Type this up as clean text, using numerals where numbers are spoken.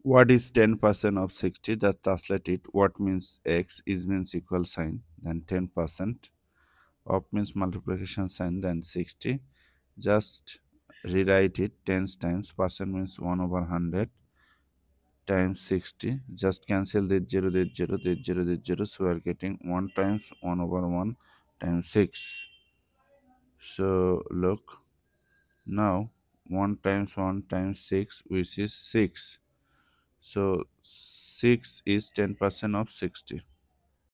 What is 10% of 60? That translate it. What means x is means equal sign, then 10% of means multiplication sign, then 60. Just rewrite it tens times. Percent means 1 over 100 times 60. Just cancel this 0, this 0, this 0, this 0. So we are getting 1 times 1 over 1 times 6. So look, now 1 times 1 times 6, which is 6. So 6 is 10% of 60.